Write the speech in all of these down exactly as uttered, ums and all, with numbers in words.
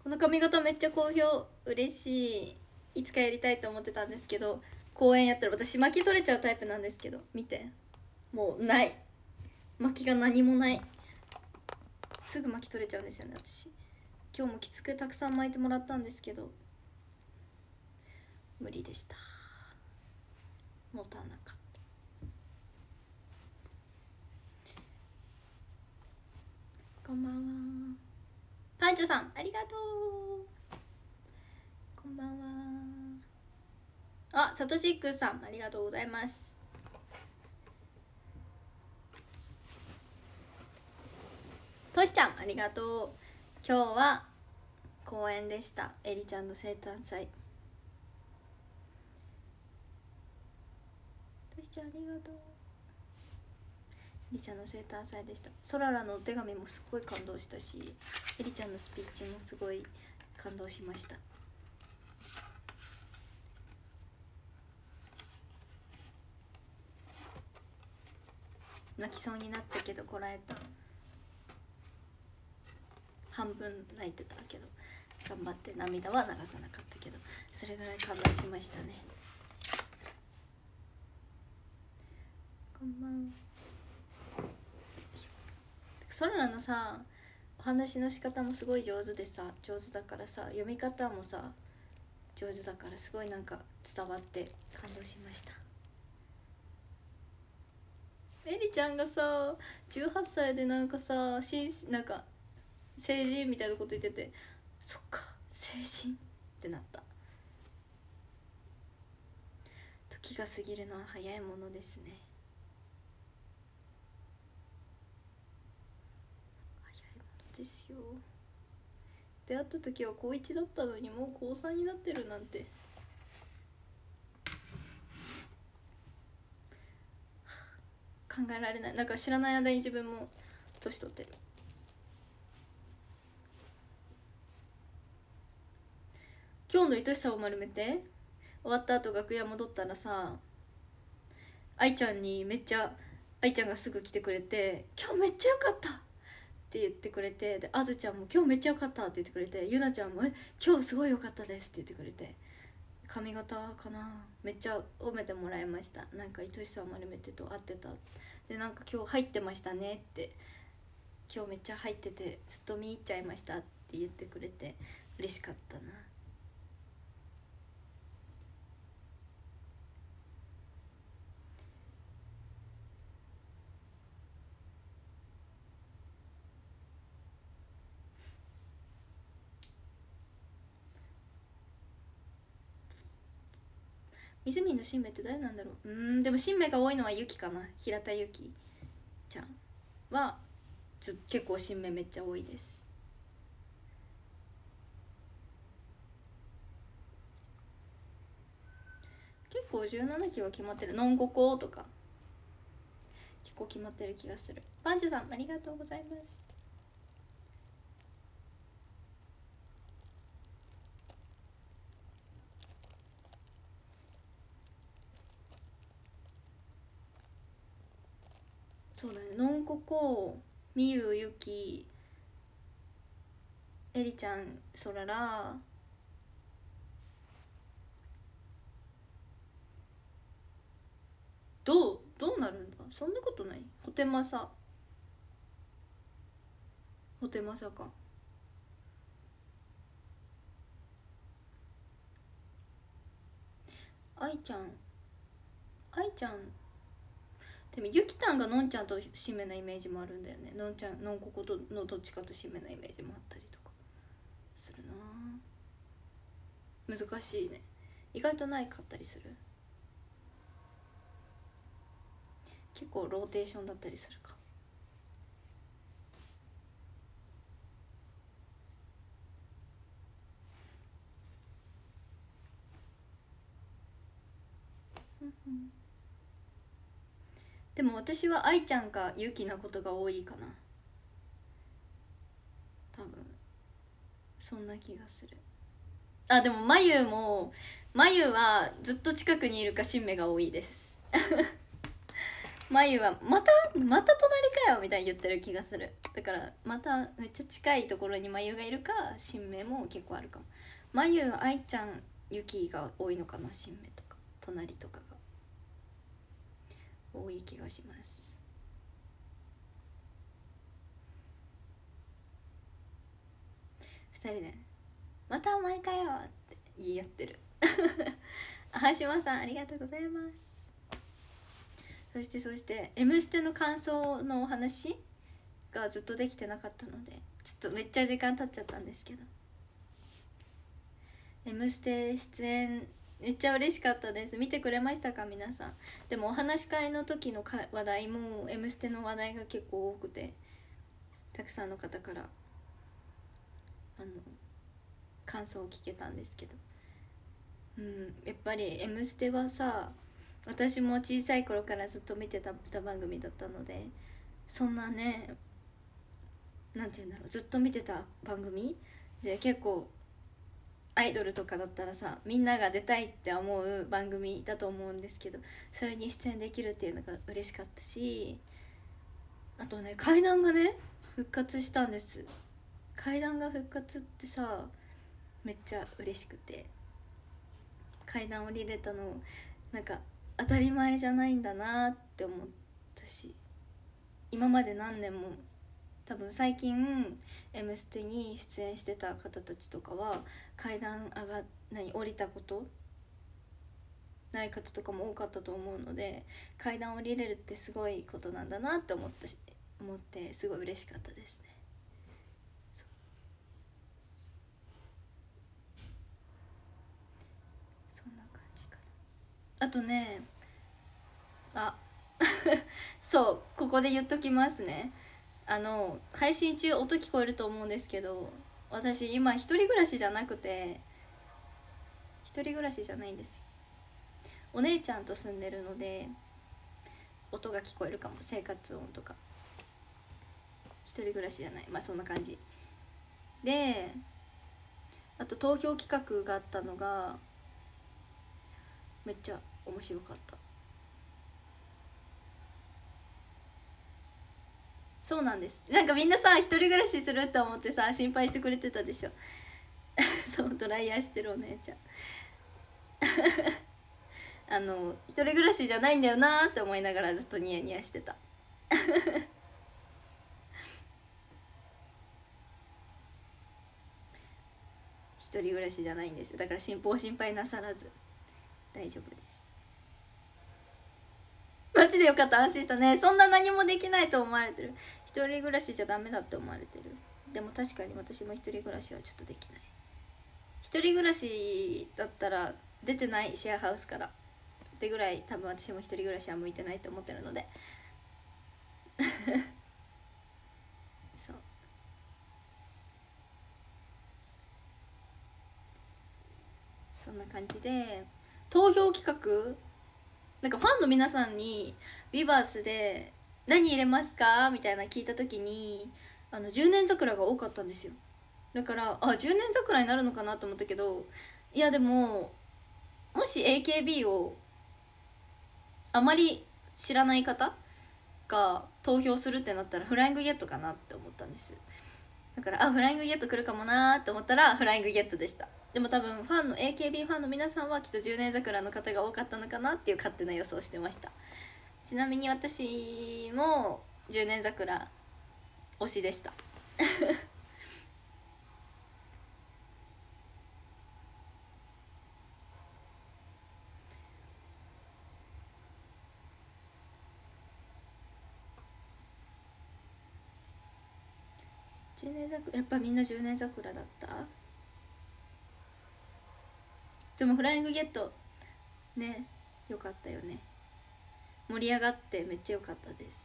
この髪型めっちゃ好評、嬉しい。いつかやりたいと思ってたんですけど、公園やったら私巻き取れちゃうタイプなんですけど、見て、もうない、巻きが何もない。すぐ巻き取れちゃうんですよね私。今日もきつくたくさん巻いてもらったんですけど無理でした。持たなかった。こんばんは。パンチョさんありがとう。こんばんは。あ、サトシックさんありがとうございます。トシちゃんありがとう。今日は公園でした。エリちゃんの生誕祭。トシちゃんありがとう。エリちゃんの生誕祭でした。ソララのお手紙もすごい感動したし、エリちゃんのスピーチもすごい感動しました。泣きそうになったけどこらえた。半分泣いてたけど頑張って涙は流さなかったけど、それぐらい感動しましたね。こんばんは。ソララのさお話の仕方もすごい上手でさ、上手だからさ、読み方もさ上手だからすごいなんか伝わって感動しました。エリちゃんがさじゅうはっさいでなんかさしなんか成人みたいなこと言ってて、そっか成人ってなった。時が過ぎるのは早いものですね。早いものですよ。出会った時は高いちだったのにもう高さんになってるなんて。考えられない。なんか知らない間に自分も年取ってる。今日の愛しさを丸めて終わった後楽屋戻ったらさ、愛ちゃんにめっちゃ愛ちゃんがすぐ来てくれて「今日めっちゃ良かった!」って言ってくれて、であずちゃんも「今日めっちゃ良かった!」って言ってくれて、ゆなちゃんも「え今日すごい良かったです」って言ってくれて、髪型かなめっちゃ褒めてもらいました。なんか愛しさを丸めてと合ってた。でなんか今日入ってましたねって、今日めっちゃ入っててずっと見入っちゃいましたって言ってくれて嬉しかったな。湖の新芽って誰なんだろう。うんでも新芽が多いのはゆきかな。平田ゆきちゃんはず結構新芽めっちゃ多いです。結構じゅうななきは決まってる。のんこことか結構決まってる気がする。パンチュさんありがとうございます。そうだね、のんここみゆゆきえりちゃんそららどうどうなるんだ。そんなことない。ホテマサホテマサか。愛ちゃん愛ちゃんでもゆきたんがのんちゃんとしめなイメージもあるんだよね。のんちゃんのんこことのどっちかとしめなイメージもあったりとかするな。難しいね。意外とないかったりする。結構ローテーションだったりするか。でも私は愛ちゃんかゆきなことが多いかな。多分そんな気がする。あでもまゆもまゆはずっと近くにいるかしんめが多いですまゆはまたまた隣かよみたいに言ってる気がする。だからまためっちゃ近いところにまゆがいるか、新芽も結構あるかも。まゆ、愛ちゃん、ゆきが多いのかな、新芽とか隣とかが多い気がします。ふたりで「またお前かよ」って言い合ってるあしまさんありがとうございます。そしてそして「M ステ」の感想のお話がずっとできてなかったので、ちょっとめっちゃ時間経っちゃったんですけど、「M ステ」出演めっちゃ嬉しかったです。見てくれましたか皆さん。でもお話し会の時のか話題も「M ステ」の話題が結構多くて、たくさんの方からあの感想を聞けたんですけど、うん、やっぱり「M ステ」はさ、私も小さい頃からずっと見てた歌番組だったので、そんなね、なんて言うんだろう、ずっと見てた番組で、結構アイドルとかだったらさ、みんなが出たいって思う番組だと思うんですけど、それに出演できるっていうのが嬉しかったし、あとね、階段がね復活したんです。階段が復活ってさ、めっちゃ嬉しくて、階段降りれたのなんか当たり前じゃないんだなって思ったし、今まで何年も多分最近「M ステ」に出演してた方たちとかは階段上が何降りたことない方とかも多かったと思うので、階段降りれるってすごいことなんだなって思ったし、思ってすごい嬉しかったですね。そんな感じかな。あとね、あそう、ここで言っときますね。あの配信中音聞こえると思うんですけど、私今一人暮らしじゃなくて、一人暮らしじゃないんですよ。お姉ちゃんと住んでるので音が聞こえるかも、生活音とか。一人暮らしじゃない、まあそんな感じで、あと投票企画があったのがめっちゃ面白かった。そうなんです。なんかみんなさ、一人暮らしするって思ってさ心配してくれてたでしょそうドライヤーしてるお姉ちゃんあの一人暮らしじゃないんだよなーって思いながらずっとニヤニヤしてた一人暮らしじゃないんですよ。だから心心配なさらず大丈夫です。マジでよかった、安心したね。そんな何もできないと思われてる。一人暮らしじゃダメだって思われてる。でも確かに私も一人暮らしはちょっとできない。一人暮らしだったら出てない、シェアハウスからってぐらい多分私も一人暮らしは向いてないと思ってるのでそう、そんな感じで投票企画、なんかファンの皆さんに「ビバースで何入れますか?」みたいな聞いた時に、あのじゅうねん桜が多かったんですよ。だからあじゅうねん桜になるのかなと思ったけど、いやでももし エーケービー をあまり知らない方が投票するってなったらフライングゲットかなって思ったんです。だからあフライングゲット来るかもなーって思ったらフライングゲットでした。でも多分ファンの エーケービー ファンの皆さんはきっとじゅうねん桜の方が多かったのかなっていう勝手な予想をしてました。ちなみに私もじゅうねん桜推しでしたじゅうねん桜、やっぱみんなじゅうねん桜だった。でもフライングゲットね、よかったよね。盛り上がってめっちゃ良かったです。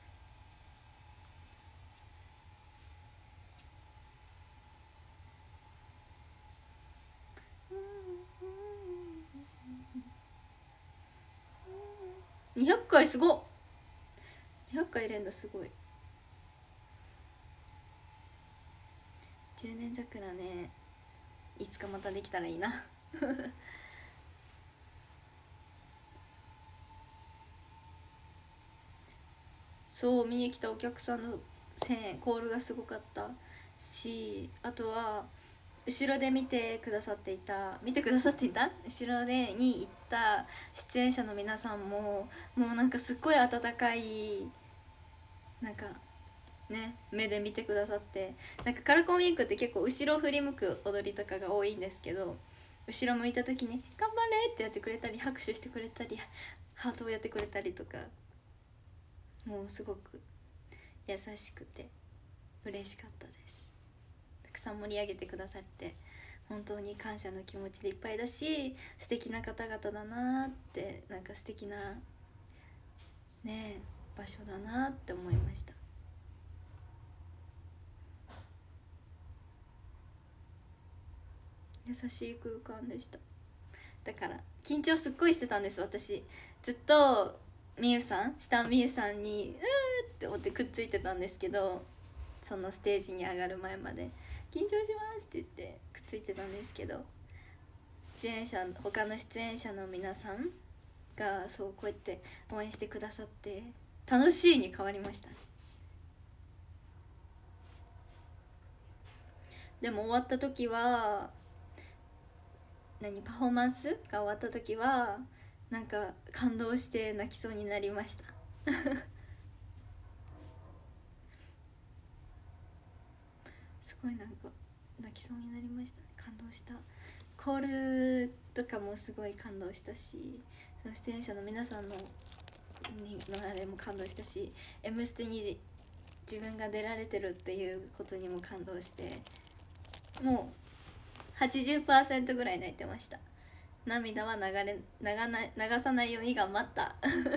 にひゃっかいすごっ。にひゃっかい連打すごい。じゅうねん桜ね、いつかまたできたらいいなそう見に来たお客さんの声援コールがすごかったし、あとは後ろで見てくださっていた見てくださっていた後ろでに行った出演者の皆さんももうなんかすっごい温かいなんかね目で見てくださって、なんかカラコンウィークって結構後ろ振り向く踊りとかが多いんですけど、後ろ向いた時に「頑張れ!」ってやってくれたり拍手してくれたりハートをやってくれたりとか、もうすごく優しくて嬉しかったです。たくさん盛り上げてくださって本当に感謝の気持ちでいっぱいだし、素敵な方々だなって、なんか素敵なね場所だなって思いました。優しい空間でした。だから緊張すっごいしてたんです私。ずっとみゆさん下みゆさんに「うー」って思ってくっついてたんですけど、そのステージに上がる前まで「緊張します」って言ってくっついてたんですけど、出演者他の出演者の皆さんがそうこうやって応援してくださって楽しいに変わりましたね。でも終わった時は何パフォーマンスが終わった時はなんか感動して泣きそうになりましたすごいなんか泣きそうになりましたね。感動した。コールとかもすごい感動したし、その出演者の皆さんのにのあれも感動したし、「M ステ」に自分が出られてるっていうことにも感動して、もう はちじゅっパーセント ぐらい泣いてました。涙は流れ流な流さないように頑張った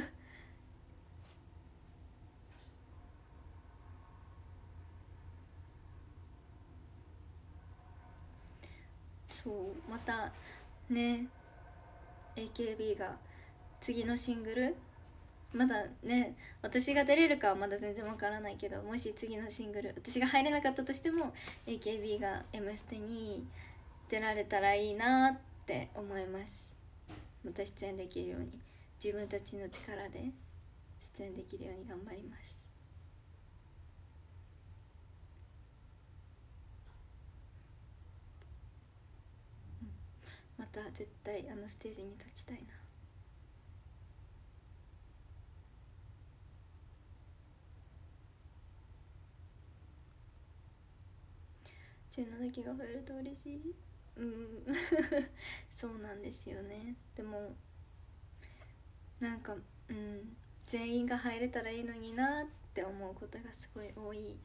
そうまたね エーケービー が次のシングル、まだね私が出れるかはまだ全然わからないけど、もし次のシングル私が入れなかったとしても エーケービー が「M ステ」に出られたらいいなって思います。また出演できるように自分たちの力で出演できるように頑張ります。また絶対あのステージに立ちたいな。じゅうななきが増えると嬉しい。うんそうなんですよね。でもなんかうん全員が入れたらいいのになって思うことがすごい多い。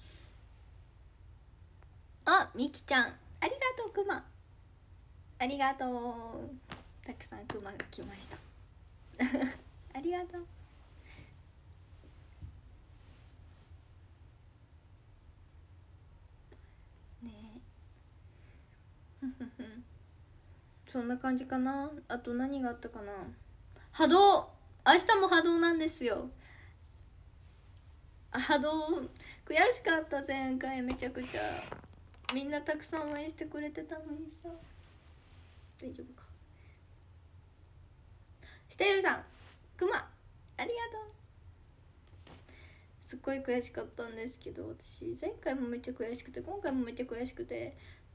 あ、みきちゃんありがとう。くまありがとう。たくさんクマが来ましたありがとうねえそんな感じかな。あと何があったかな。波動、明日も波動なんですよ。波動悔しかった。前回めちゃくちゃみんなたくさん応援してくれてたのにさ。大丈夫か。したゆるさんくまありがとう。すっごい悔しかったんですけど、私前回もめっちゃ悔しくて今回もめっちゃ悔しくて、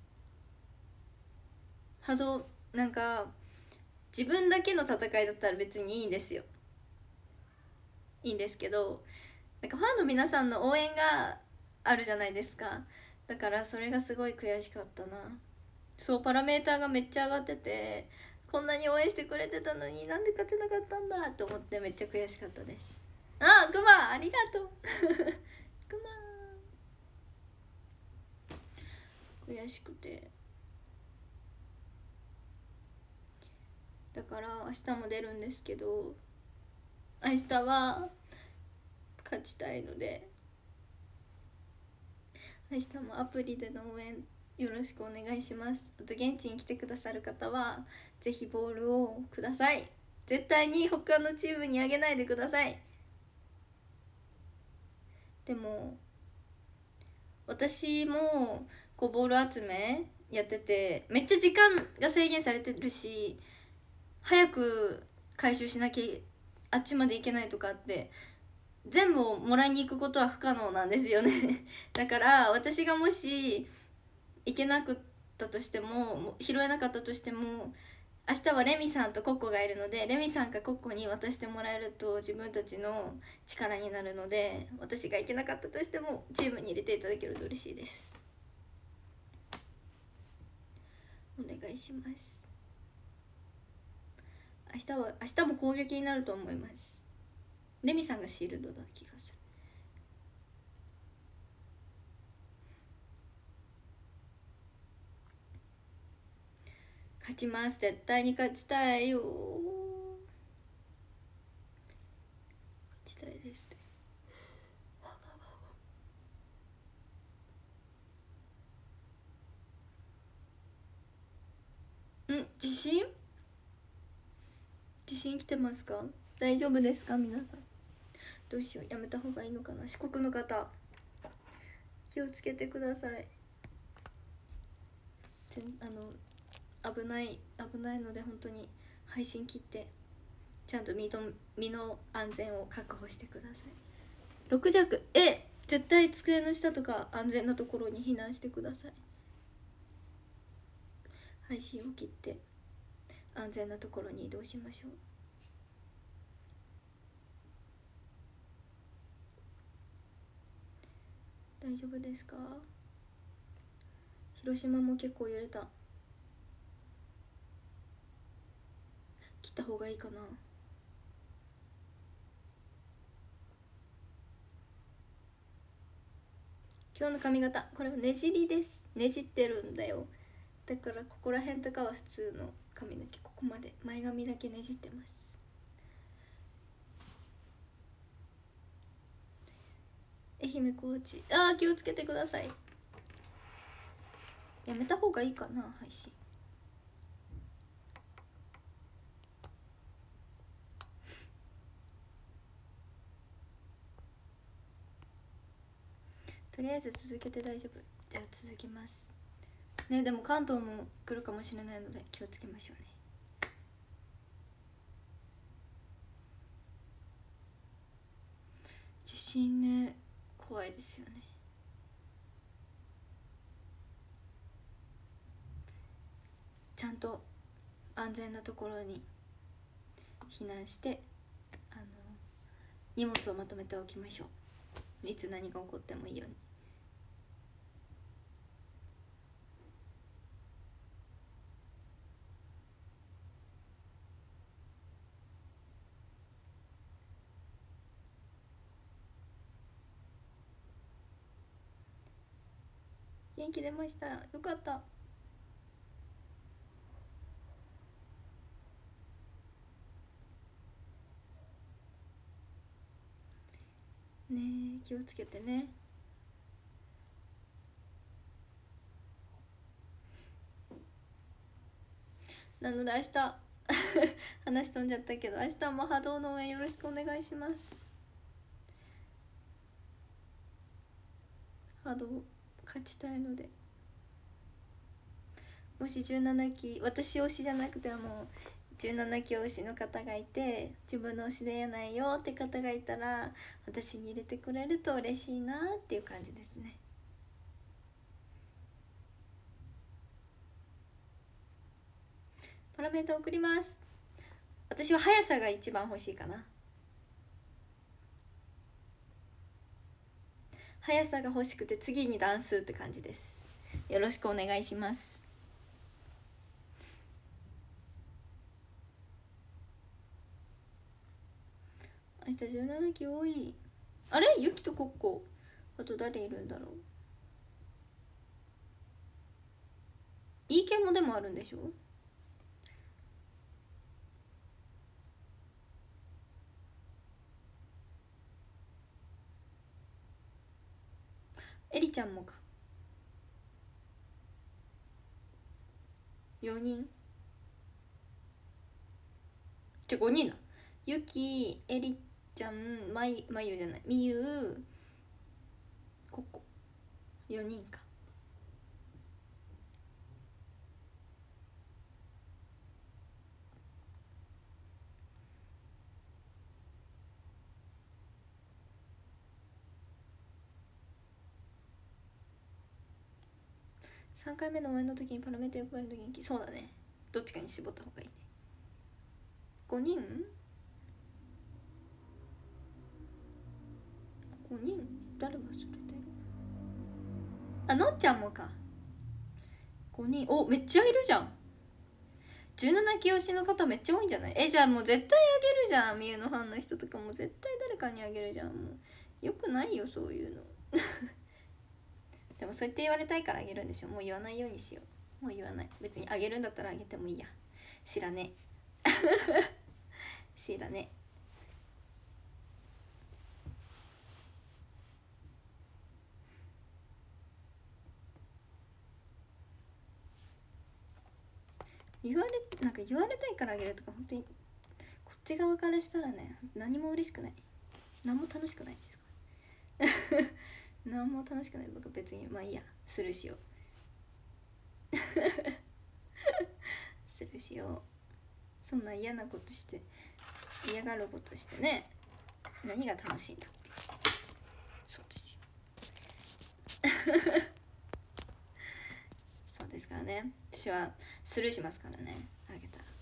波動なんか自分だけの戦いだったら別にいいんですよ。いいんですけど、なんかファンの皆さんの応援があるじゃないですか。だからそれがすごい悔しかったな。そうパラメーターがめっちゃ上がってて、こんなに応援してくれてたのになんで勝てなかったんだと思ってめっちゃ悔しかったです。あ、クマありがとうクマ悔しくて、だから明日も出るんですけど、明日は勝ちたいので明日もアプリでの応援よろしくお願いします。あと現地に来てくださる方はぜひボールをください。絶対に他のチームにあげないでください。でも私もこうボール集めやっててめっちゃ時間が制限されてるし、早く回収しなきゃあっちまで行けないとかあって全部をもらいに行くことは不可能なんですよねだから私がもし行けなかったとしても拾えなかったとしても、明日はレミさんとコッコがいるので、レミさんかコッコに渡してもらえると自分たちの力になるので、私が行けなかったとしてもチームに入れていただけると嬉しいです。お願いします。明日は明日も攻撃になると思います。レミさんがシールドだ気がする。勝ちます、絶対に勝ちたいよ、勝ちたいですって。ん、自信自信来てますか？大丈夫ですか皆さん？どうしよう、やめた方がいいのかな。四国の方気をつけてください。あの危ない危ないので本当に配信切ってちゃんと身の身の安全を確保してください。ろく弱、え絶対机の下とか安全なところに避難してください。配信を切って安全なところに移動しましょう。大丈夫ですか？広島も結構揺れた。切った方がいいかな。今日の髪型これはねじりです。ねじってるんだよ。だからここら辺とかは普通の髪の毛、ここまで前髪だけねじってます。愛媛高知、あー気をつけてください。やめた方がいいかな配信。とりあえず続けて大丈夫。じゃあ続きますね。でも関東も来るかもしれないので気をつけましょうね。地震ね、怖いですよね。ちゃんと安全なところに避難してあの荷物をまとめておきましょう。いつ何が起こってもいいように。元気出ました、よかった。ねえ気をつけてね。なので明日話飛んじゃったけど、明日も波動の応援よろしくお願いします。波動勝ちたいので、もしじゅうななき私推しじゃなくてもじゅうななき推しの方がいて、自分の推しでやないよって方がいたら私に入れてくれると嬉しいなっていう感じですね。パラメータ送ります。私は速さが一番欲しいかな。速さが欲しくて次に段数って感じです。よろしくお願いします。明日じゅうななき多い。あれユキとコッコ、あと誰いるんだろう。いい系もでもあるんでしょ。エリちゃんもか。よにんじゃごにんだ。ゆき、エリちゃん、まゆ、まゆじゃない、みゆ、ここよにんか。 さんかいめの応援の時にパラメータ欲張りの元気、そうだね、どっちかに絞った方がいいね。ごにんごにん誰忘れてる。あ、のっちゃんもか。ごにん、お、めっちゃいるじゃん。じゅうななき推しの方めっちゃ多いんじゃない？え、じゃあもう絶対あげるじゃん。みゆのファンの人とかも絶対誰かにあげるじゃん。もうよくないよそういうのでもそうやって言われたいからあげるんでしょ。もう言わないようにしよう。もう言わない。別にあげるんだったらあげてもいいや。知らねえ知らねえ。言われなんか言われたいからあげるとか本当にこっち側からしたらね、何も嬉しくない、何も楽しくないですか何も楽しくない。僕別にまあいいや、スルーしようスルーしよう。そんな嫌なことして嫌がることしてね、何が楽しいんだって。そうですよそうですからね、私はスルーしますからね、あげたら。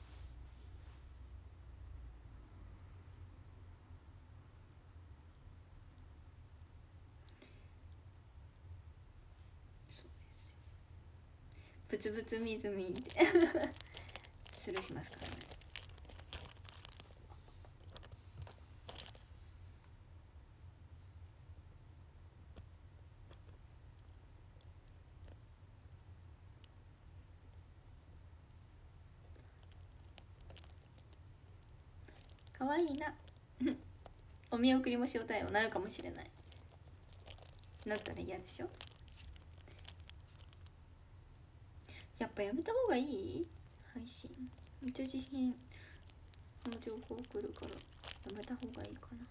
そうですよ、ブツブツみずみってスルーしますからね。かわいいなお見送りも塩対応なるかもしれない。なったら嫌でしょ。やっぱやめた方がいい配信。めっちゃ自品の情報来るからやめた方がいいかな。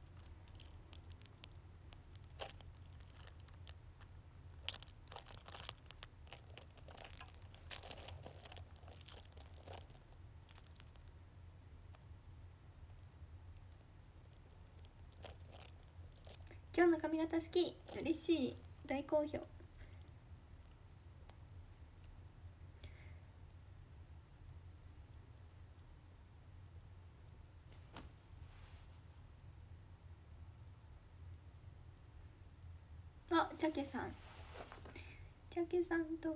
今日の髪型好き、嬉しい、大好評。あ、チャケさん、チャケさんと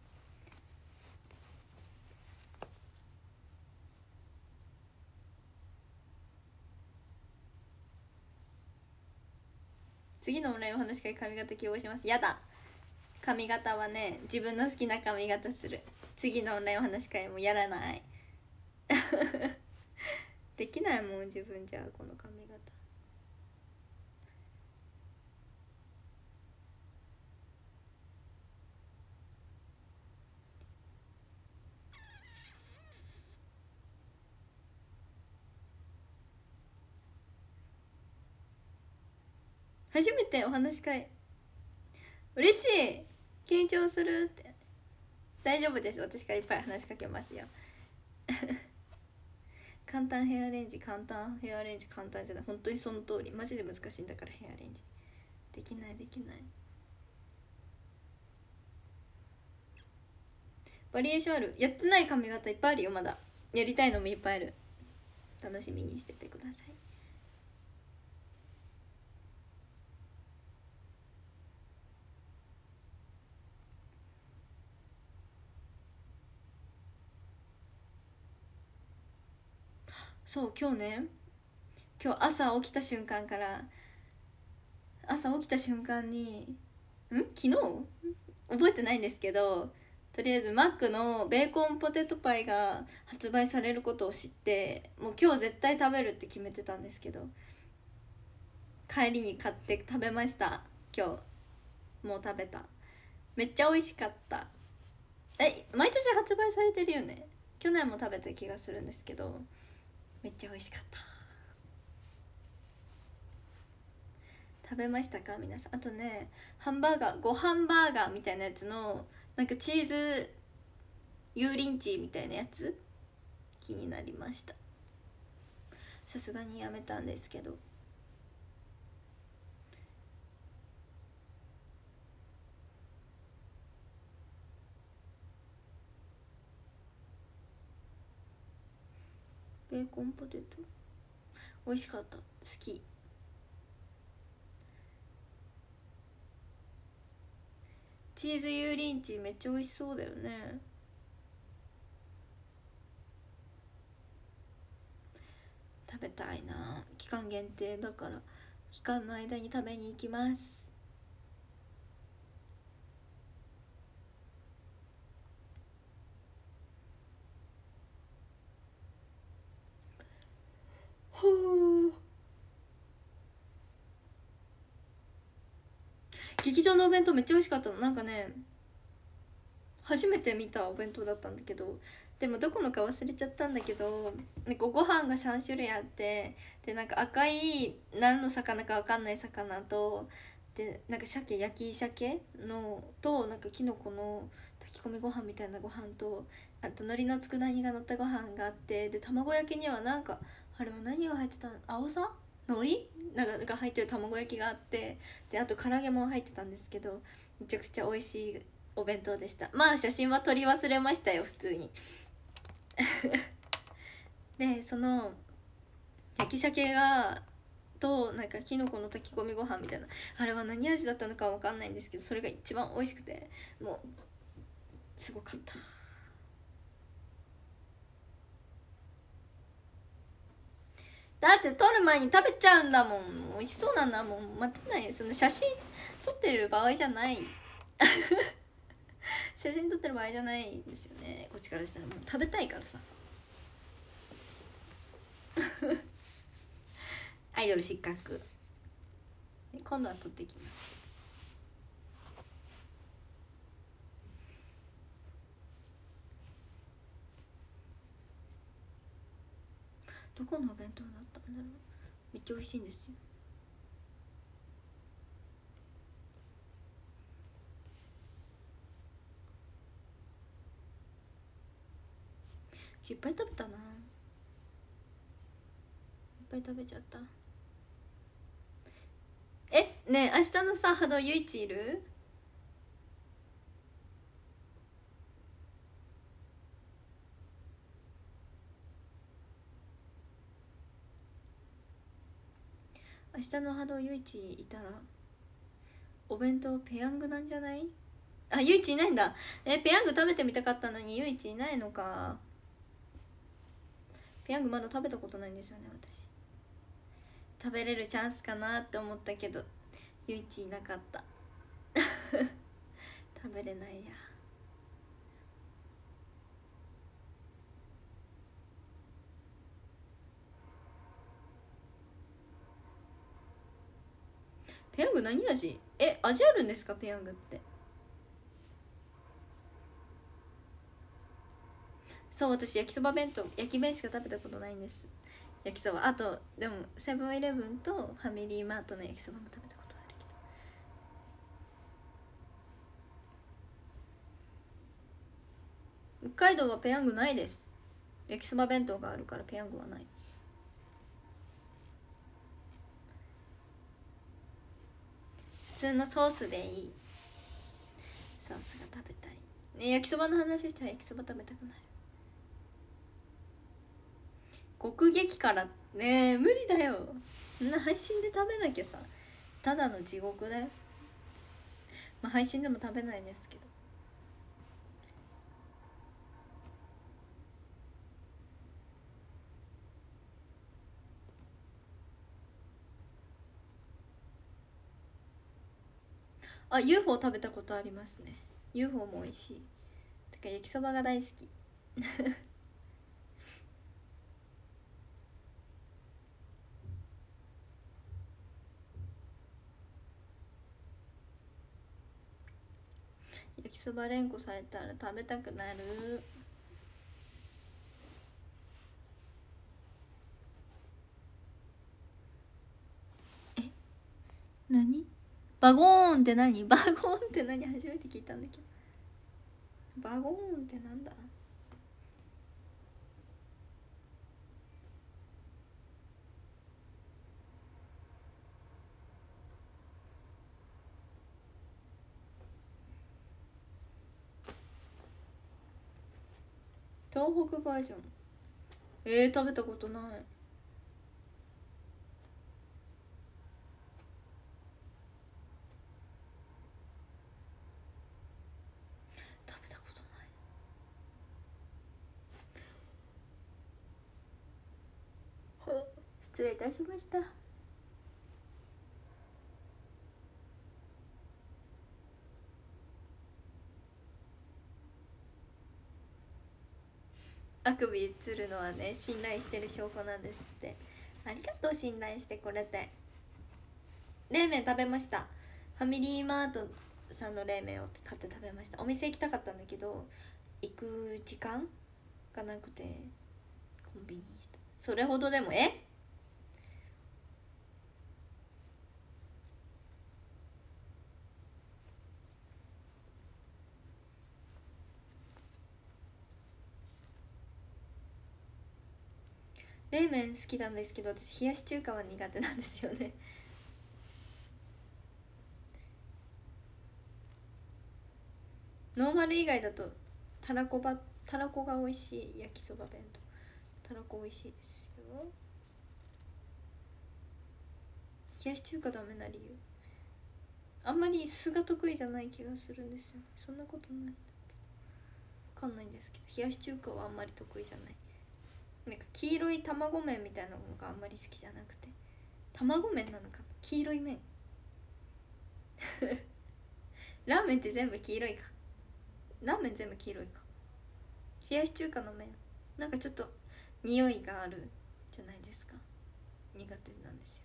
次のオンラインお話し会髪型希望します。やだ、髪型はね、自分の好きな髪型する。次のオンラインお話し会もやらないできないもん自分じゃ、この髪型。初めてお話し会、嬉しい。緊張するって。大丈夫です、私からいっぱい話しかけますよ簡単ヘアアレンジ、簡単ヘアアレンジ、簡単じゃない、本当にその通り。マジで難しいんだからヘアアレンジ。できないできない。バリエーションある。やってない髪型いっぱいあるよ。まだやりたいのもいっぱいある。楽しみにしててください。そう、今日ね、今日朝起きた瞬間から朝起きた瞬間にん昨日覚えてないんですけど、とりあえずマックのベーコンポテトパイが発売されることを知って、もう今日絶対食べるって決めてたんですけど、帰りに買って食べました。今日もう食べた。めっちゃ美味しかった。え、毎年発売されてるよね。去年も食べた気がするんですけど、めっちゃ美味しかった。食べましたか皆さん。あとね、ハンバーガー、ご飯バーガーみたいなやつのなんかチーズ油淋鶏みたいなやつ気になりました。さすがにやめたんですけど。 ベーコンポテト美味しかった、好き。チーズ油淋鶏めっちゃ美味しそうだよね。食べたいな、期間限定だから期間の間に食べに行きます。ほう、劇場のお弁当めっちゃ美味しかったの。なんかね、初めて見たお弁当だったんだけど、でもどこのか忘れちゃったんだけど、なんかご飯がさん種類あって、でなんか赤い何の魚か分かんない魚と、でなんか鮭、焼き鮭のと、なんかきのこの炊き込みご飯みたいなご飯と、あと海苔の佃煮が乗ったご飯があって、で卵焼きにはなんか、あれは何が入ってたの、青さ海苔なんかが入ってる卵焼きがあって、であと唐揚げも入ってたんですけど、めちゃくちゃ美味しいお弁当でした。まあ写真は撮り忘れましたよ、普通に。でその焼き鮭がとなんかきのこの炊き込みご飯みたいな、あれは何味だったのかわかんないんですけど、それが一番美味しくて、もうすごかった。だって撮る前に食べちゃうんだもん。美味しそうなんだもん。待てない、その写真撮ってる場合じゃない写真撮ってる場合じゃないんですよね、こっちからしたら。もう食べたいからさアイドル失格。今度は撮っていきます。どこのお弁当だったんだろう。めっちゃ美味しいんですよ。いっぱい食べたな、いっぱい食べちゃった。え、ねえ、明日のさ、波動ゆいちいる？明日の波動ゆいちいたらお弁当ペヤングなんじゃない？あ、ゆいちいないんだ。え、ペヤング食べてみたかったのにゆいちいないのか。ペヤングまだ食べたことないんですよね、私。食べれるチャンスかなって思ったけどゆいちいなかった食べれないや。ペヤング何味？え、味あるんですかペヤングって。そう、私焼きそば弁当、焼き弁しか食べたことないんです。焼きそば、あとでもセブンイレブンとファミリーマートの焼きそばも食べたことあるけど。北海道はペヤングないです。焼きそば弁当があるからペヤングはない。普通のソースでいい。ソースが食べたい、ね、焼きそばの話したら焼きそば食べたくなる。極激辛ねえ、無理だよ。そんな配信で食べなきゃさ、ただの地獄だよ。まあ配信でも食べないですけど。あ、 ユーフォー 食べたことありますね。 ユーフォー も美味しい。てか焼きそばが大好き焼きそば連呼されたら食べたくなる。え、何バゴーンって何？バゴーンって何？初めて聞いたんだけど。バゴーンってなんだ？東北バージョン。 えー、食べたことない。食べたことない。失礼いたしました。あくび映るのはね、信頼してる証拠なんですって。ありがとう、信頼してくれて。冷麺食べました。ファミリーマートさんの冷麺を買って食べました。お店行きたかったんだけど行く時間がなくてコンビニにした。それほどでもえ冷麺好きなんですけど、私冷やし中華は苦手なんですよね。ノーマル以外だとたらこばたらこが美味しい。焼きそば弁当たらこ美味しいですよ。冷やし中華ダメな理由、あんまり酢が得意じゃない気がするんですよね。そんなことないんだけど、分かんないんですけど、冷やし中華はあんまり得意じゃない。なんか黄色い卵麺みたいなのがあんまり好きじゃなくて、卵麺なのかな、黄色い麺ラーメンって全部黄色いか。ラーメン全部黄色いか。冷やし中華の麺なんかちょっと匂いがあるじゃないですか。苦手なんですよ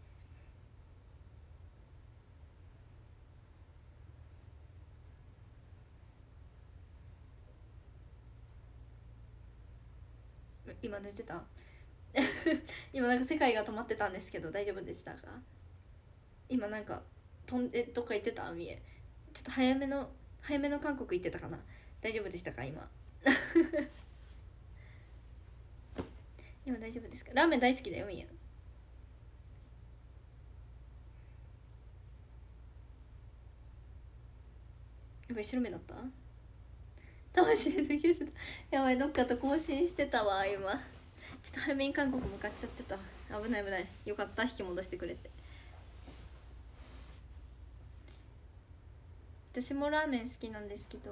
ね。今寝てた今なんか世界が止まってたんですけど大丈夫でしたか？今なんか飛んでとか言ってた？みえちょっと早めの早めの韓国行ってたかな。大丈夫でしたか今今大丈夫ですか？ラーメン大好きだよみえ。やばい、白目だった。魂抜けてた。やばい、どっかと更新してたわ今。ちょっと早めに韓国向かっちゃってた。危ない危ない。よかった、引き戻してくれて。私もラーメン好きなんですけど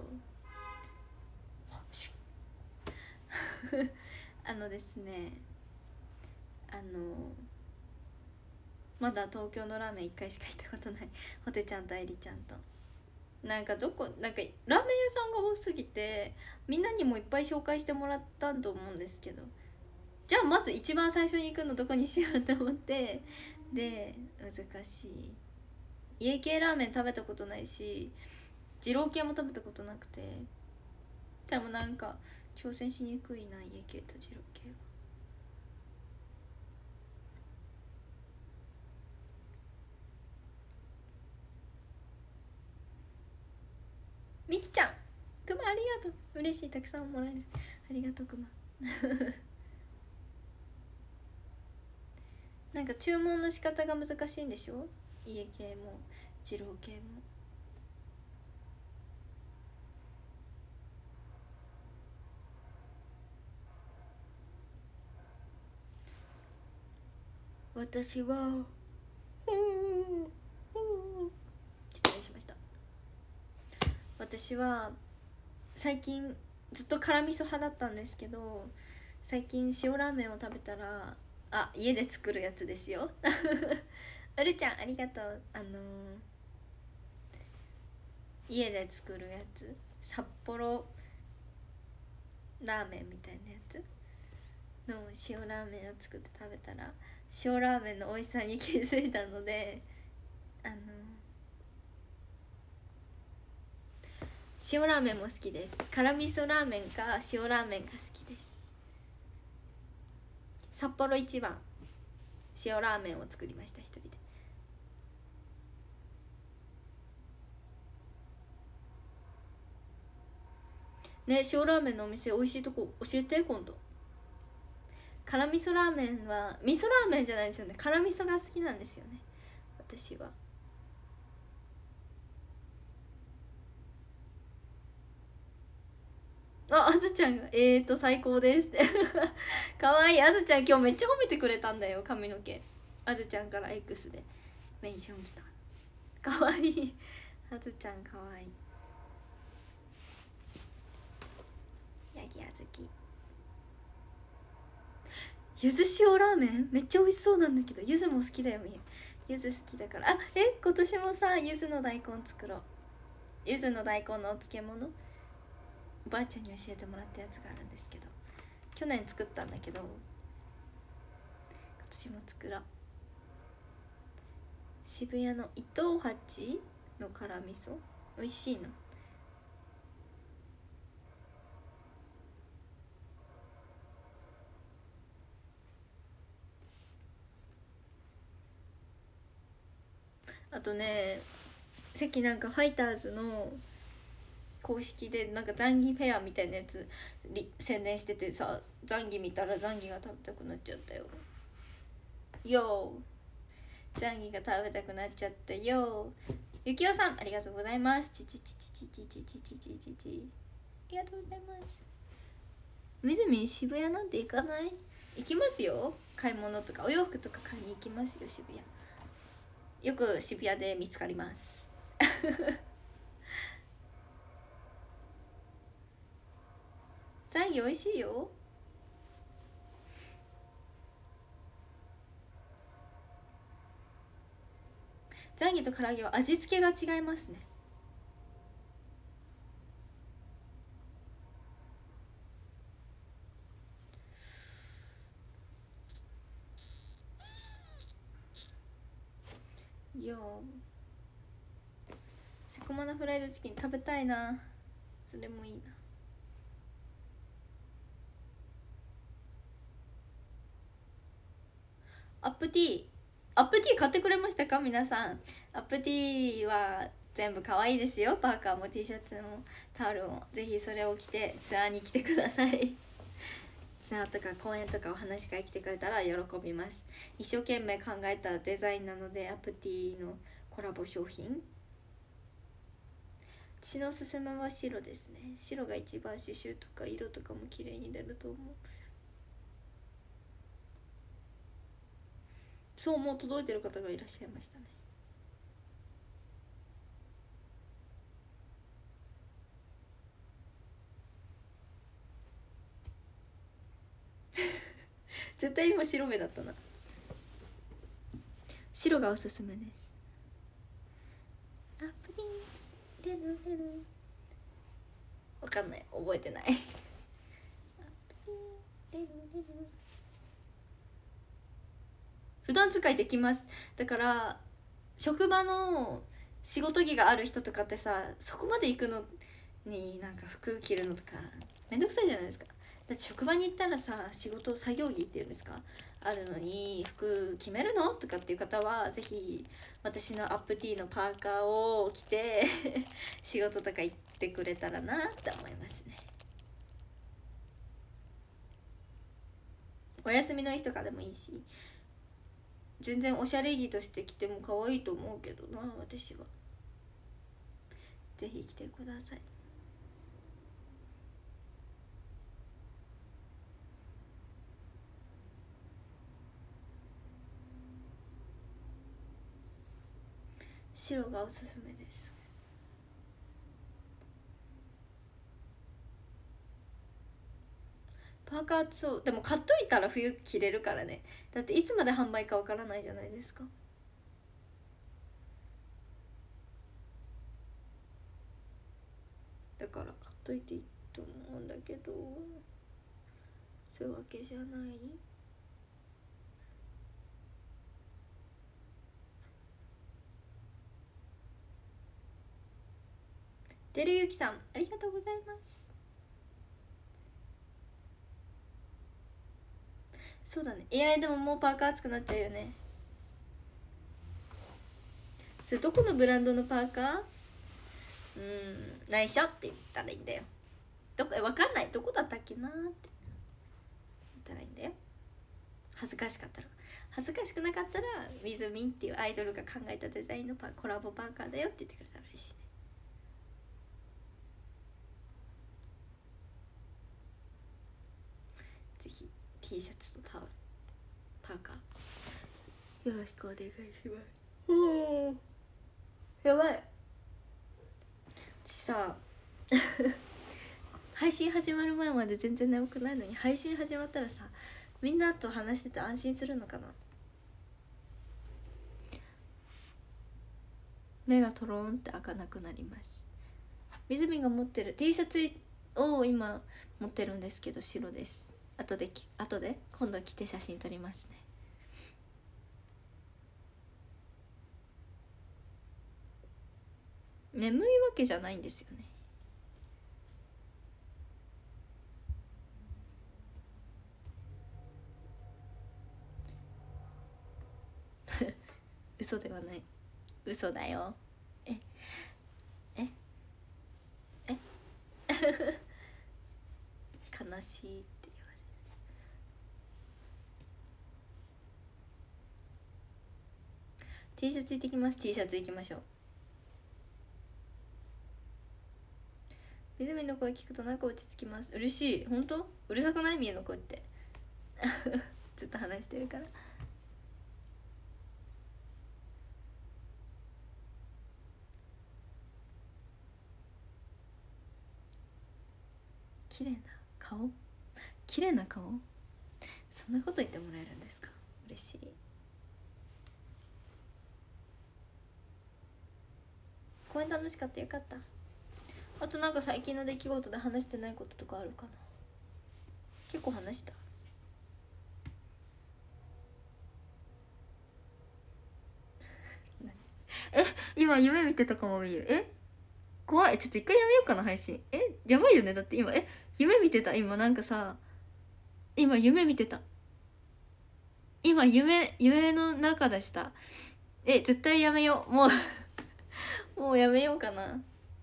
あのですね、あのまだ東京のラーメンいっかいしか行ったことない。ホテちゃんと愛梨ちゃんと。なんかどこなんかラーメン屋さんが多すぎてみんなにもいっぱい紹介してもらったと思うんですけど、じゃあまず一番最初に行くのどこにしようと思って、で難しい。家系ラーメン食べたことないし二郎系も食べたことなくて、でもなんか挑戦しにくいな、家系と二郎系は。みきちゃん、くまありがとう。嬉しい、たくさんもらえる。ありがとうくまなんか注文の仕方が難しいんでしょ、家系も二郎系も。私は失礼しました。私は最近ずっと辛味噌派だったんですけど、最近塩ラーメンを食べたら、あ、家で作るやつですようるちゃんありがとう。あのー、家で作るやつ、札幌ラーメンみたいなやつの塩ラーメンを作って食べたら塩ラーメンの美味しさに気づいたので、あのー、塩ラーメンも好きです。辛味噌ラーメンか塩ラーメンが好きです。札幌一番塩ラーメンを作りました、一人で。ね、塩ラーメンのお店美味しいとこ教えて今度。辛味噌ラーメンは味噌ラーメンじゃないですよね、辛味噌が好きなんですよね私は。あ、あずちゃんが「えーと最高です」ってかわいい。あずちゃん今日めっちゃ褒めてくれたんだよ、髪の毛。あずちゃんから X でメンション来た。かわいい。あずちゃんかわいい。ヤギあずきゆず塩ラーメンめっちゃ美味しそうなんだけど、ゆずも好きだよ。みゆず好きだから。あ、え今年もさゆずの大根作ろう。ゆずの大根のお漬物、おばあちゃんに教えてもらったやつがあるんですけど、去年作ったんだけど今年も作ろう。渋谷の伊藤八の辛味噌美味しいの。あとね、さっきなんかファイターズの公式でなんかザンギフェアみたいなやつ宣伝しててさ、ザンギ見たらザンギが食べたくなっちゃったよ。よーザンギが食べたくなっちゃったよ。ゆきおさんありがとうございます。ちちちちちちちちちちちちありがとうございます。みずみ渋谷なんて行かない？行きますよ。買い物とかお洋服とか買いに行きますよ。渋谷よく渋谷で見つかりますザンギ美味しいよ。ザンギと唐揚げは味付けが違いますね。よーセコマのフライドチキン食べたいな。それもいいな。アップティーアップティー買ってくれましたか皆さん。アップティーは全部可愛いですよ。パーカーも T シャツもタオルも。ぜひそれを着てツアーに来てくださいツアーとか公演とかお話し会来てくれたら喜びます。一生懸命考えたデザインなので、アップティーのコラボ商品。私のおすすめは白ですね。白が一番刺繍とか色とかも綺麗に出ると思う。そう、もう届いてる方がいらっしゃいましたね。絶対今白目だったな。白がおすすめです。アップディーレルレルわかんない、覚えてないアップディーレルレル普段使いできます。だから職場の仕事着がある人とかってさ、そこまで行くのになんか服着るのとかめんどくさいじゃないですか。だって職場に行ったらさ、仕事作業着っていうんですかあるのに、服決めるのとかっていう方はぜひ私のアップティーのパーカーを着て仕事とか行ってくれたらなって思いますね。お休みの日とかでもいいし、全然おしゃれ着として着ても可愛いと思うけどな、私は。ぜひ来てください。白がおすすめです。パーカー、そうでも買っといたら冬着れるからね。だっていつまで販売かわからないじゃないですか。だから買っといていいと思うんだけど、そういうわけじゃない。てるゆきさんありがとうございます。そうだね、エーアイでももうパーカー熱くなっちゃうよね。それどこのブランドのパーカー？うん、内緒って言ったらいいんだよ。どこ、わかんない、どこだったっけなって言ったらいいんだよ。恥ずかしかったら。恥ずかしくなかったらウィズミンっていうアイドルが考えたデザインのパコラボパーカーだよって言ってくれたら嬉しいね。 T シャツとタオルパーカーよろしくお願いします。やばい私さ配信始まる前まで全然眠くないのに配信始まったらさみんなと話してて安心するのかな。目がトローンって開かなくなります。みずみが持ってる T シャツを今持ってるんですけど白です。後でき後で今度着て写真撮りますね。眠いわけじゃないんですよね。嘘ではない。嘘だよ。えええ悲しいって言われる。 T シャツ行ってきます。 T シャツ行きましょう。みずみの声聞くとなんか落ち着きます。嬉しい。本当うるさくない？みゆの声ってずっと話してるから。綺麗な顔、綺麗な顔、そんなこと言ってもらえるんですか？嬉しい。公園楽しかった。よかった。あとなんか最近の出来事で話してないこととかあるかな。結構話したえ、今夢見てたかも見る。え怖い。ちょっと一回やめようかな配信。えやばいよね。だって今え夢見てた。今なんかさ今夢見てた。今夢夢の中でした。え絶対やめよう。もうもうやめようかな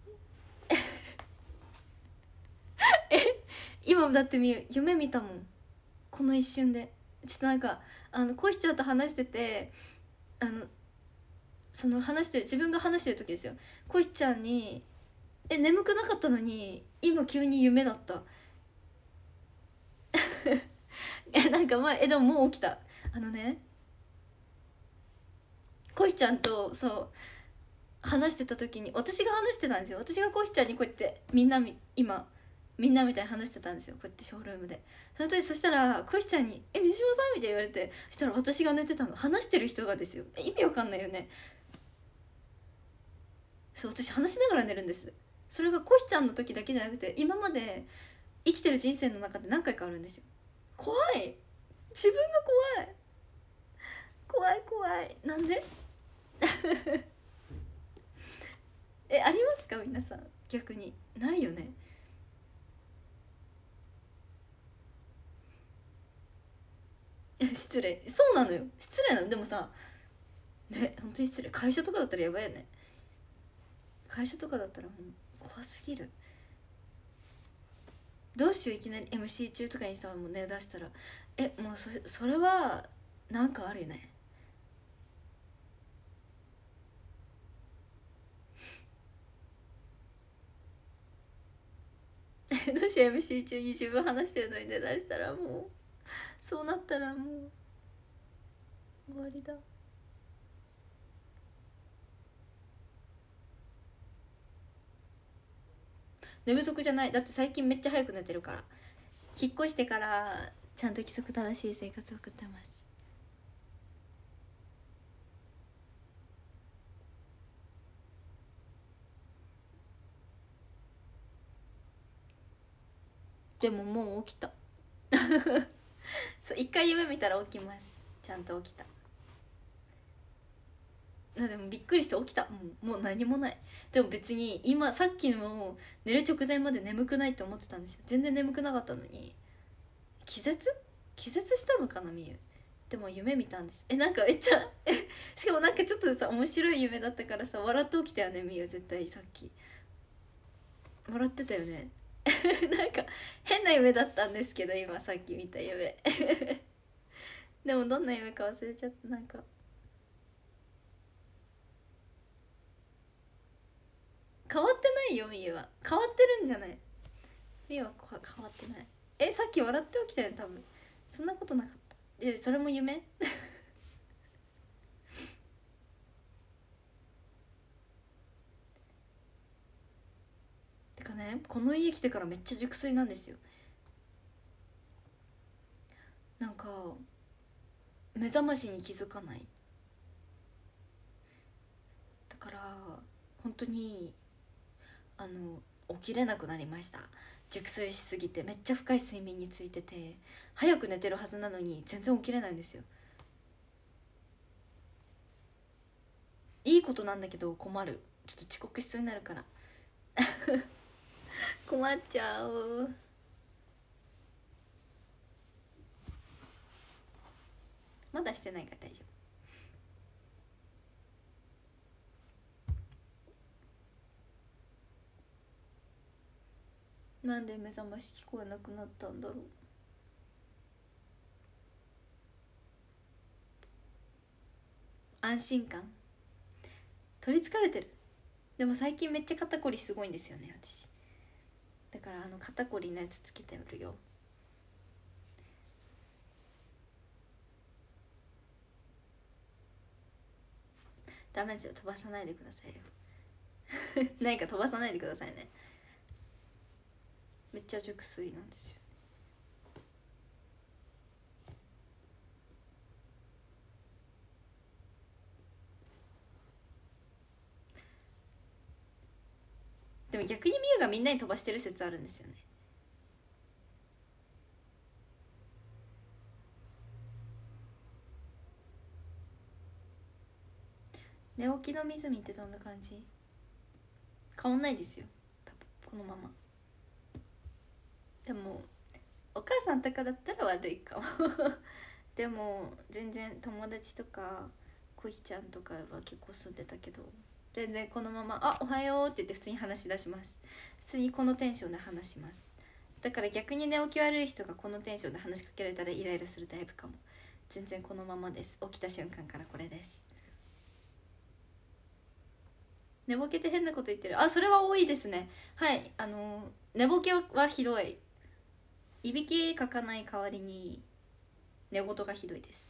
え今だってみ夢見たもん。この一瞬でちょっとなんかあの恋しちゃんと話しててあのその話してる自分が話してる時ですよ。恋ちゃんに「え眠くなかったのに今急に夢だった」えなんか前えでももう起きた。あのね恋ちゃんとそう話してた時に私が話してたんですよ。私が恋ちゃんにこうやってみんな今みんなみたいに話してたんですよ。こうやってショールームでその時そしたら恋ちゃんに「え水島さん」みたいに言われてそしたら私が寝てたの。話してる人がですよ。意味わかんないよね。そう私話しながら寝るんです。それが恋ちゃんの時だけじゃなくて今まで生きてる人生の中で何回かあるんですよ。怖い。自分が怖い怖い怖い。なんでえありますか皆さん。逆にないよね。失礼。そうなのよ。失礼なの。でもさね本当に失礼。会社とかだったらやばいよね。会社とかだったらもう怖すぎる。どうしよういきなり エムシー 中とかにさもう寝出したらえもうそそれはなんかあるよね。どうしよう エムシー 中に自分話してるのに寝出したらもうそうなったらもう終わりだ。寝不足じゃない。だって最近めっちゃ早く寝てるから。引っ越してからちゃんと規則正しい生活を送ってます。でももう起きたそう一回夢見たら起きます。ちゃんと起きた。なでもびっくりして起きた。もうもう何もない。でも別に今さっきの寝る直前まで眠くないって思ってたんですよ。全然眠くなかったのに気絶気絶したのかなみゆ。でも夢見たんです。えなんかめっちゃしかもなんかちょっとさ面白い夢だったからさ笑って起きたよねみゆ。絶対さっき笑ってたよねなんか変な夢だったんですけど今さっき見た夢でもどんな夢か忘れちゃった。なんか変わってないよみゆは。変わってるんじゃない。みゆは変わってない。えさっき笑って起きたよね多分。 そんなことなかった。え、それも夢てかね、この家来てからめっちゃ熟睡なんですよ。なんか目覚ましに気づかない。だから本当にあの起きれなくなりました。熟睡しすぎてめっちゃ深い睡眠についてて、早く寝てるはずなのに全然起きれないんですよ。いいことなんだけど困る。ちょっと遅刻しそうになるから困っちゃう。まだしてないから大丈夫。なんで目覚まし聞こえなくなったんだろう。安心感、取りつかれてる。でも最近めっちゃ肩こりすごいんですよね私。だからあの肩こりのやつつけてるよ。ダメですよ、飛ばさないでくださいよ何か飛ばさないでくださいね。めっちゃ熟睡なんですよ。でも逆にみゆがみんなに飛ばしてる説あるんですよね。寝起きのみずみってどんな感じ？変わんないですよ多分このまま。でもお母さんとかだったら悪いかもでも全然友達とかこひちゃんとかは結構住んでたけど、全然このまま「あおはよう」って言って普通に話し出します。普通にこのテンションで話します。だから逆に寝起き悪い人がこのテンションで話しかけられたらイライラするタイプかも。全然このままです。起きた瞬間からこれです。寝ぼけて変なこと言ってる。あ、それは多いですね。はい、あの寝ぼけはひどい。いびきかかない代わりに寝言がひどいです。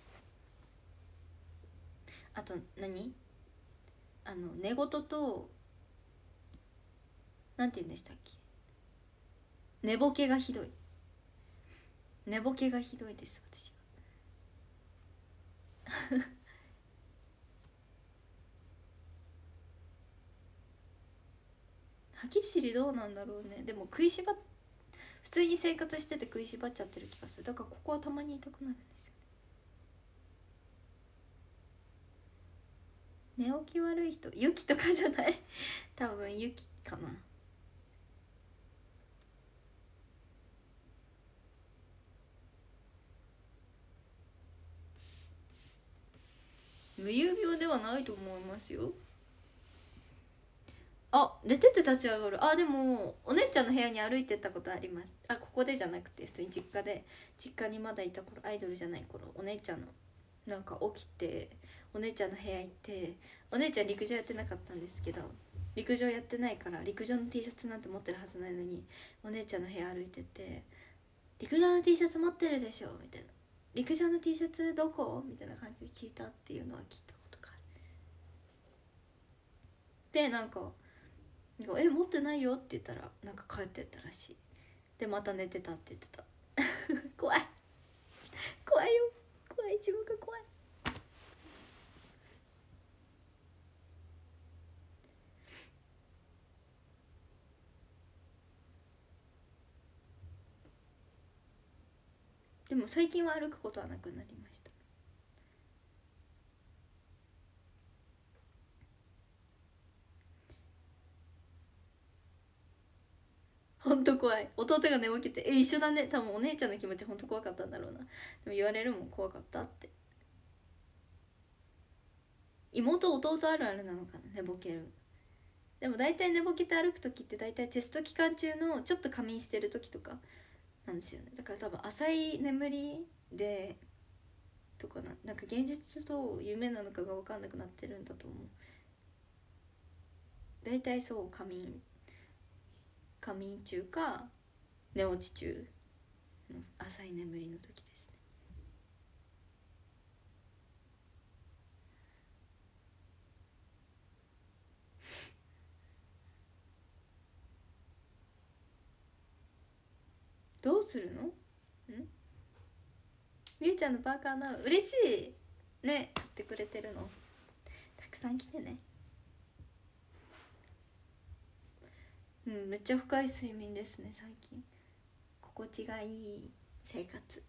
あと何、あの寝言となんて言うんでしたっけ、寝ぼけがひどい。寝ぼけがひどいです私は歯ぎしりどうなんだろうね。でも食いしばっ普通に生活してて食いしばっちゃってる気がする。だからここはたまに痛くなるんですよね。寝起き悪い人ユキとかじゃない多分ユキかな。無遊病ではないと思いますよ。あ、寝てて立ち上がる。あ、でもお姉ちゃんの部屋に歩いてったことあります。あ、ここでじゃなくて普通に実家で、実家にまだいた頃、アイドルじゃない頃、お姉ちゃんのなんか起きてお姉ちゃんの部屋行って、お姉ちゃん陸上やってなかったんですけど、陸上やってないから陸上の T シャツなんて持ってるはずないのに、お姉ちゃんの部屋歩いてて「陸上の T シャツ持ってるでしょ」みたいな「陸上の T シャツどこ?」みたいな感じで聞いたっていうのは聞いたことがある。でなんか「え持ってないよ」って言ったらなんか帰ってったらしい。でまた寝てたって言ってた怖い怖いよ、怖い、自分が怖い。でも最近は歩くことはなくなりました。ほんと怖い。弟が寝起きて「え一緒だね」。多分お姉ちゃんの気持ちほんと怖かったんだろうな。でも言われるもん、怖かったって。妹弟あるあるなのかな、寝ぼける。でも大体寝ぼけて歩く時って大体テスト期間中のちょっと仮眠してる時とかなんですよね。だから多分浅い眠りでとかな、なんか現実と夢なのかが分かんなくなってるんだと思う。大体そう、仮眠仮眠中か寝落ち中の浅い眠りの時ですね。 どうするの？んみゆちゃんのパーカーな、嬉しいね。買ってくれてるのたくさん着てね。うん、めっちゃ深い睡眠ですね最近。心地がいい生活。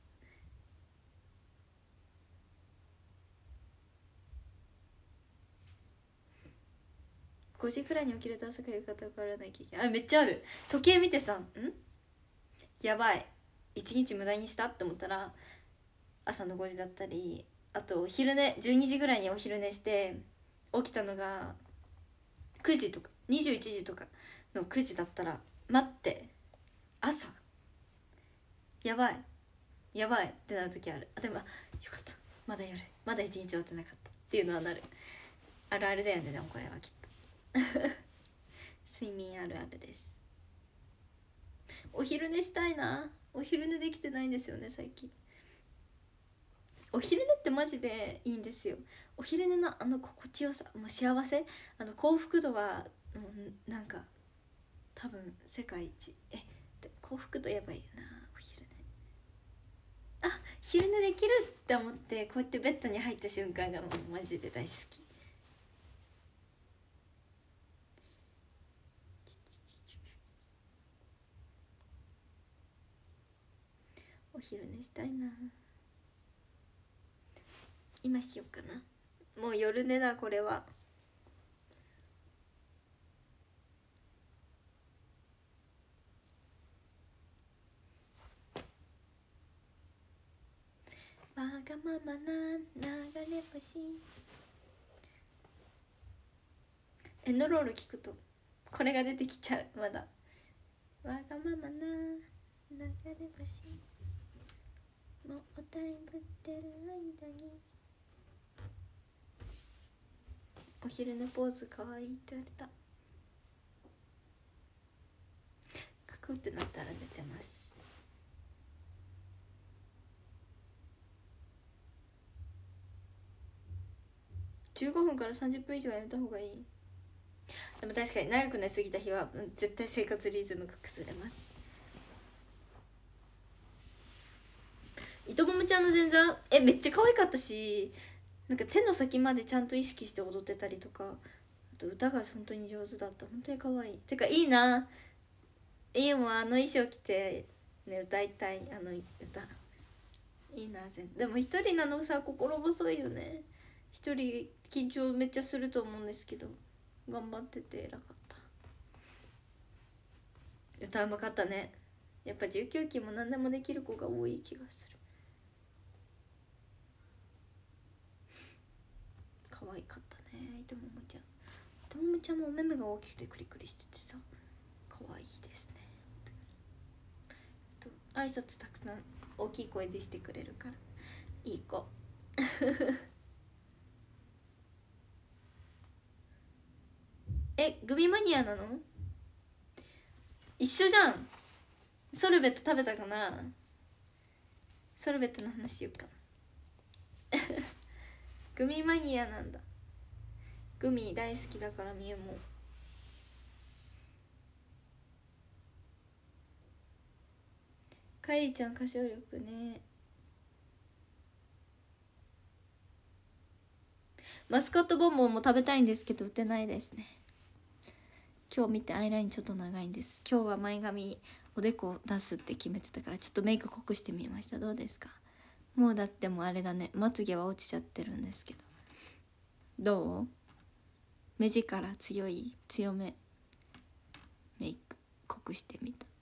ごじくらいに起きると朝から夕方からないきゃいけない。あ、めっちゃある。時計見てさ、んやばい、一日無駄にしたって思ったら朝のごじだったり、あと昼寝じゅうにじぐらいにお昼寝して起きたのがくじとかにじゅういちじとかのくじだったら、待って、朝やばいやばいってなる時ある。あ、でも、あ、よかった、まだ夜、まだ一日終わってなかったっていうのはなる。あるあるだよね。でもこれはきっと睡眠あるあるです。お昼寝したいな。お昼寝できてないんですよね最近。お昼寝ってマジでいいんですよ。お昼寝のあの心地よさ、もう幸せ、あの幸福度はもうなんか多分世界一。え、幸福度やばいよなお昼寝。あ、昼寝できるって思ってこうやってベッドに入った瞬間がもうマジで大好き。お昼寝したいな。今しようかな。もう夜寝だこれは。わがままな流れ星。エンドロール聞くとこれが出てきちゃう。まだわがままな流れ星。もうだいぶってる間にお昼のポーズかわいいって言われた。カクってなったら寝てます。じゅうごふんからさんじゅっぷん以上はやめた方がいい。でも確かに長く寝すぎた日は絶対生活リズムが崩れます。いとももちゃんの前座、え、めっちゃ可愛かったし、なんか手の先までちゃんと意識して踊ってたりとか、あと歌が本当に上手だった。本当に可愛い。てかいいな。いいもん、あの衣装着てね歌いたい。あの歌いいな。全でも一人なのさ心細いよね。一人緊張めっちゃすると思うんですけど頑張ってて偉かった。歌うまかったね。やっぱじゅうきゅうきも何でもできる子が多い気がする。可愛かったね。いとももちゃん。いとももちゃんもお目目が大きくてクリクリしててさ可愛いですね。と挨拶たくさん大きい声でしてくれるからいい子え、グミマニアなの？一緒じゃん。ソルベット食べたかな。ソルベットの話しようかなグミマニアなんだ。グミ大好きだからみゆも。かいりちゃん歌唱力ね。マスカットボンボンも食べたいんですけど売ってないですね。今日見てアイラインちょっと長いんです。今日は前髪おでこ出すって決めてたからちょっとメイク濃くしてみました。どうですか？もうだってもうあれだね、まつげは落ちちゃってるんですけど。どう？目力強い？強めメイク濃くしてみた。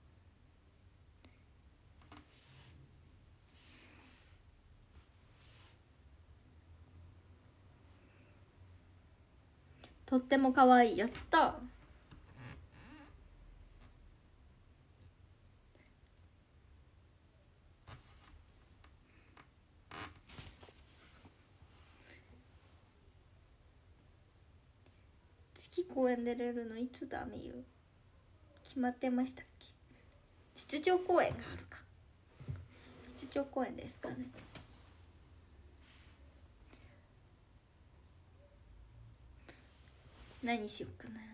とっても可愛い。やった。月公演出れるのいつだみゆ？決まってましたっけ？出張公演があるか。出張公演ですかね。何しようかな。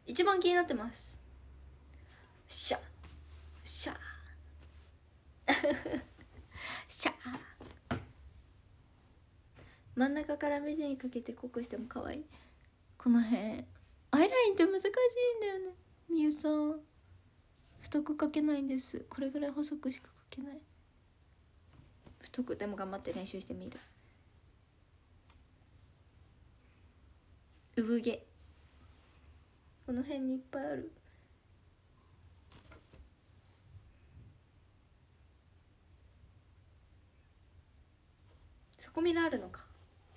一番気になってます。シャシャシャ真ん中から目地にかけて濃くしても可愛い。この辺アイラインって難しいんだよね。みゆさん太く描けないんです。これぐらい細くしか描けない。太くでも頑張って練習してみる。産毛この辺にいっぱいある。そこミラあるのか。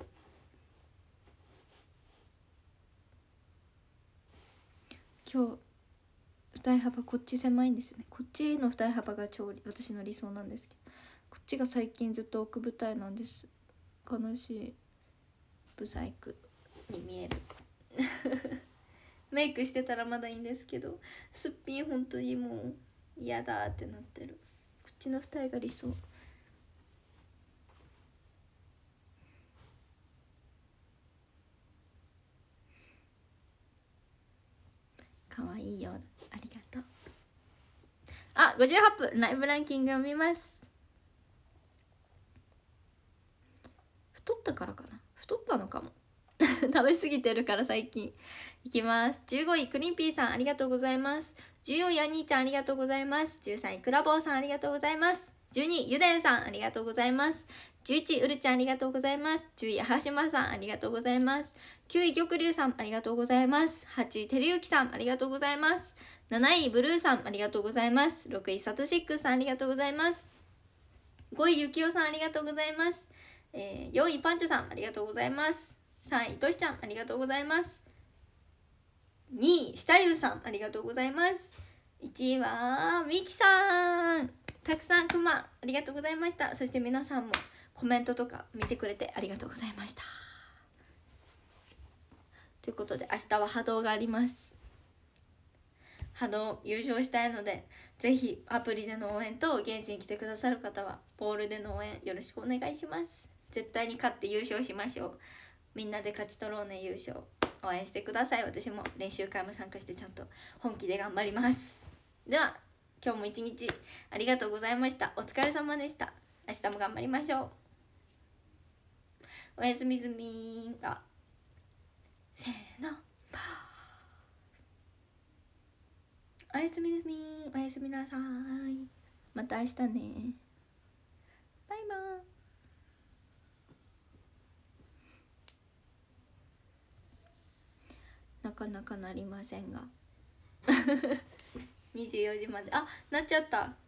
今日二重幅こっち狭いんですよね。こっちの二重幅が超私の理想なんですけど、こっちが最近ずっと奥二重なんです。悲しい。ブサイクに見えるメイクしてたらまだいいんですけど、すっぴん本当にもう嫌だってなってる。こっちの二重が理想。かわいいよ、ありがとう。あ、ごじゅうはっぷんライブランキングを見ます。太ったからかな、太ったのかも食べ過ぎてるから最近。いきます。じゅうごいクリンピーさんありがとうございます。じゅうよんいアニーちゃんありがとうございます。じゅうさんいクラボーさんありがとうございます。じゅうにいゆでんさんありがとうございます。じゅういちいうるちゃんありがとうございます。じゅういはしまさんありがとうございます。きゅうい玉龍さんありがとうございます。はちいてるゆきさんありがとうございます。なないブルーさんありがとうございます。ろくいサトシックスさんありがとうございます。ごいゆきおさんありがとうございます。えー、よんいパンチュさんありがとうございます。さんいとしちゃんありがとうございます。にいしたゆうさんありがとうございます。いちいはみきさん、たくさんくまありがとうございました。そして皆さんもコメントとか見てくれてありがとうございました。ということで明日は波動があります。波動優勝したいので、ぜひアプリでの応援と現地に来てくださる方はボールでの応援よろしくお願いします。絶対に勝って優勝しましょう。みんなで勝ち取ろうね。優勝応援してください。私も練習会も参加してちゃんと本気で頑張ります。では今日も一日ありがとうございました。お疲れ様でした。明日も頑張りましょう。おやすみずみー。あ、せーの、おやすみずみー。おやすみなさい。また明日ね。バイバーイ。なかなかなりませんがにじゅうよじまで、あ、なっちゃった。